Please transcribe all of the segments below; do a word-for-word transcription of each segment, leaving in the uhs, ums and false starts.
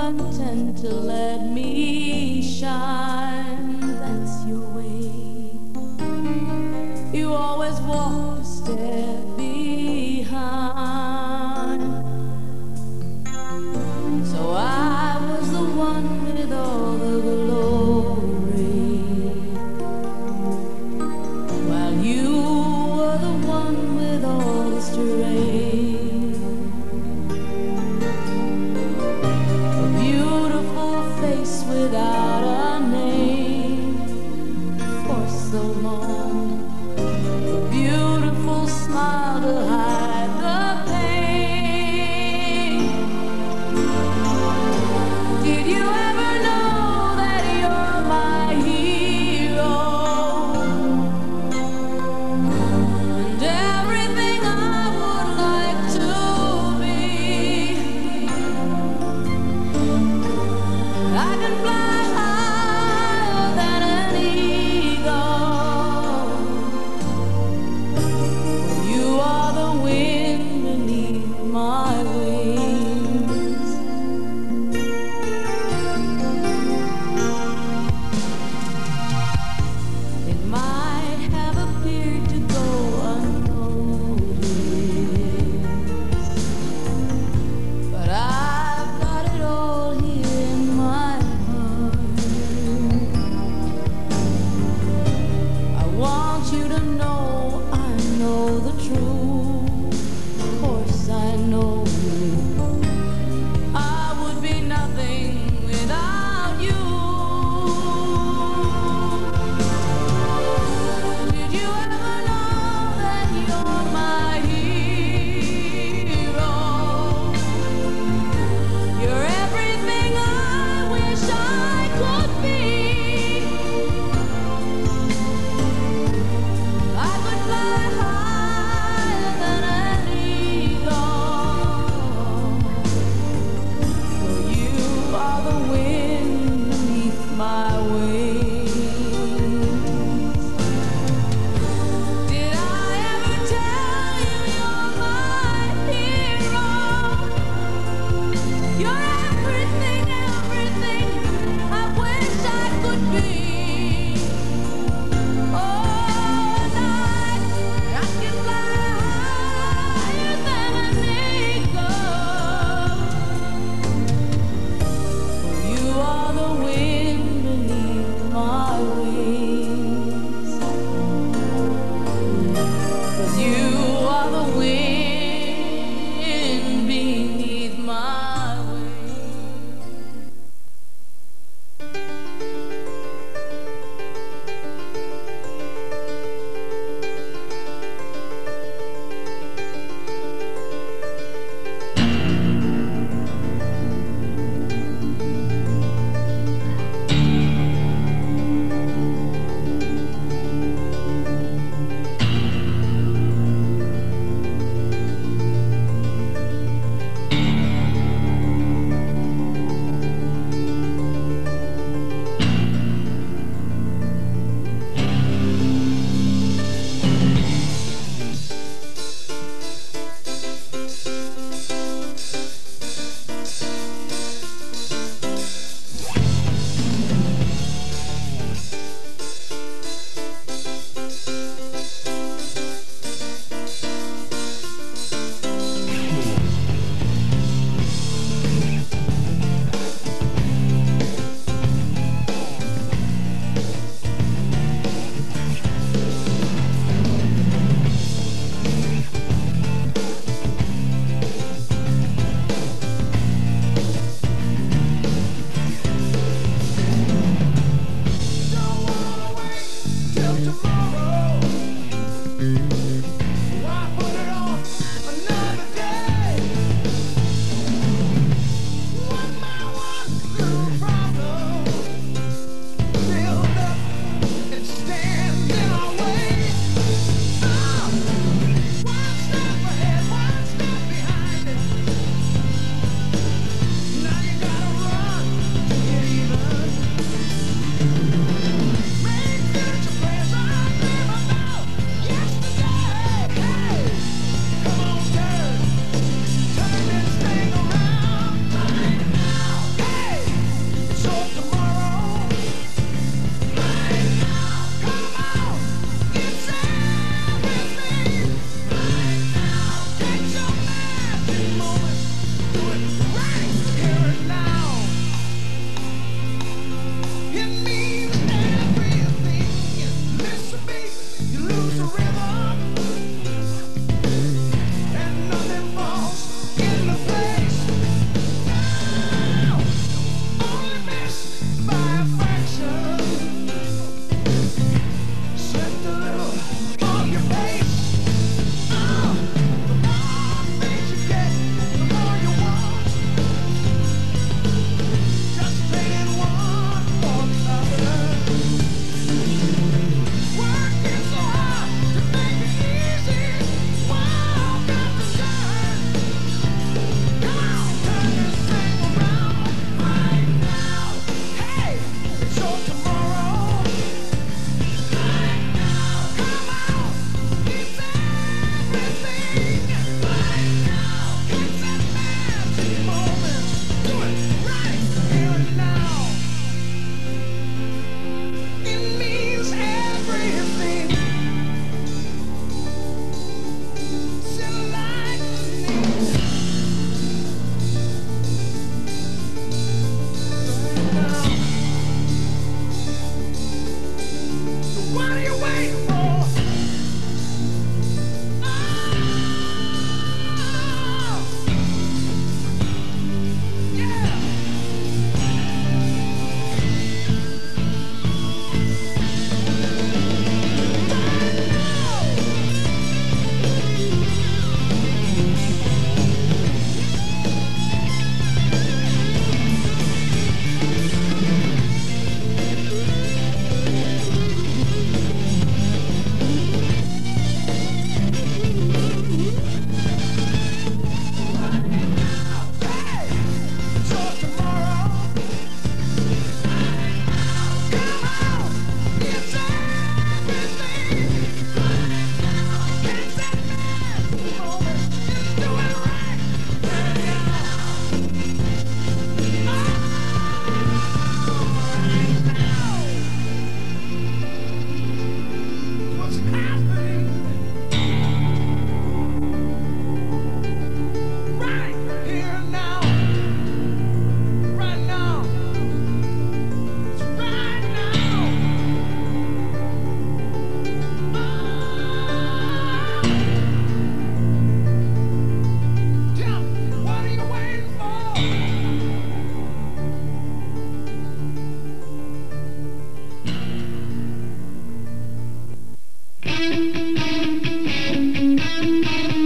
content to let me shine. That's your way. You always walk a step behind. So I was the one with all the glory, while you were the one with all the strength. A beautiful face without a name for so long. A beautiful smile to hide the pain. Did you ever know that you're my hero? And everything I would like to be. I can fly higher than an eagle. You are the wind beneath my wings. It might have appeared to go unnoticed, but I've got it all here in my heart. I want you to know I know the truth. Of course I know you. I would be nothing without you. Did you ever know that you're my hero? You're everything I wish I could be. I could fly higher than an eagle. For you are the wind beneath my wings. Did I ever tell you you're my hero? You're everything, everything I wish I could be. Oh, and I, I can fly higher than an eagle. You are the wind beneath my wings. 'Cause you are the wind beneath my wings.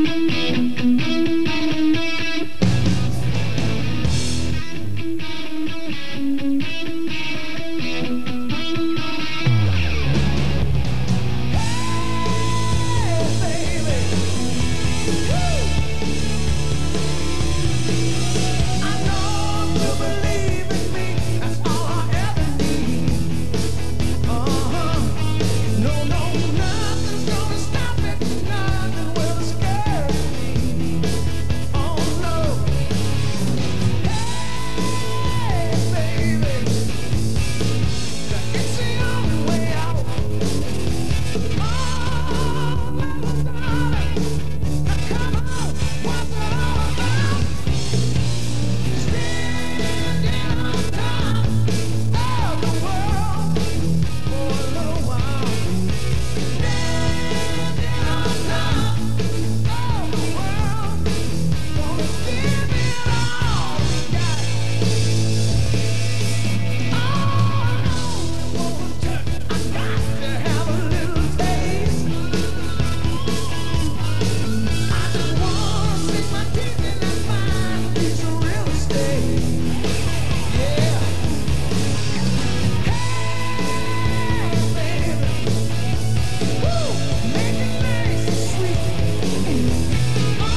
Make it nice and sweet.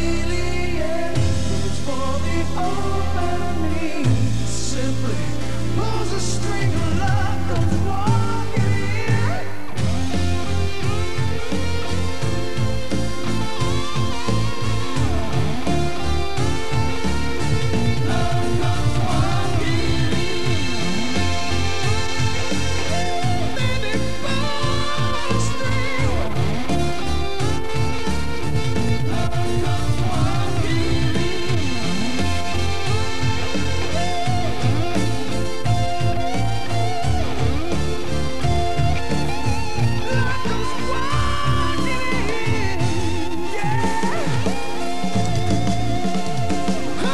alien looks for the opening. Simply pulls a string of love, comes walking in. Love comes walking in. Baby, pull a string. Love comes walking Love comes walking in, yeah. Oh,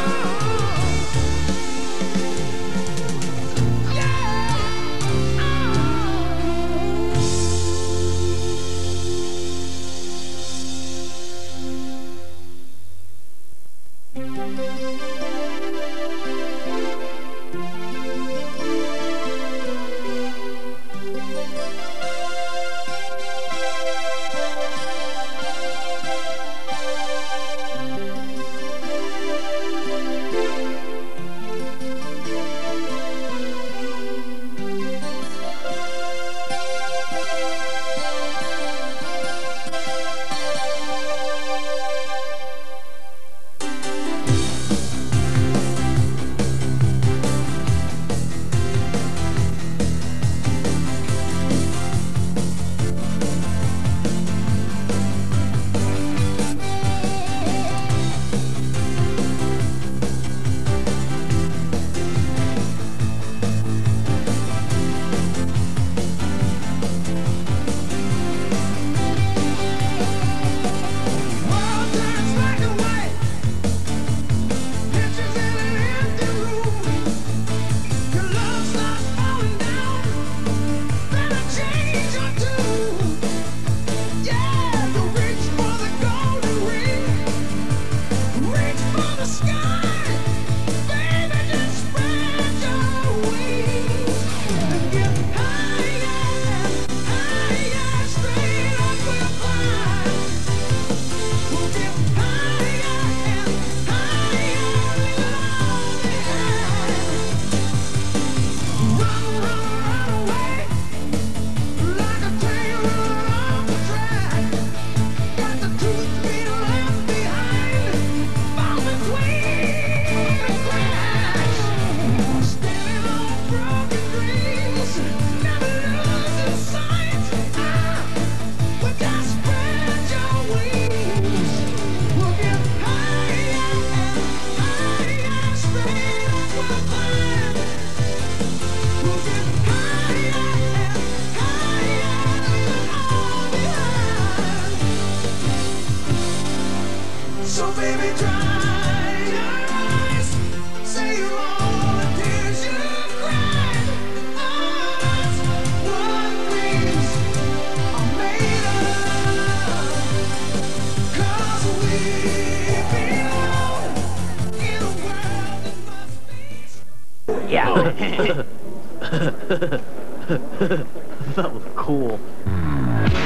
world turns black and white. Pictures in an empty room. Your love starts falling down. Then a change or two. Yeah, you reach for the golden ring. Reach for the sky. Baby, just spread your wings and get higher and higher. Straight up we'll climb. We'll get higher and higher, leave it all behind. Run, run, run away, like a train running off the track. Got the truth being left behind, fall between the cracks. Standing on broken dreams, never losing sight. Ah, we just spread your wings. We'll get higher and higher, straight up we'll climb. We'll get higher and higher, leave it all behind. So baby, dry your eyes, save all the tears you've cried. Oh, that's what dreams are made of. 'Cause we belong in a world that must be. Yeah. That was cool.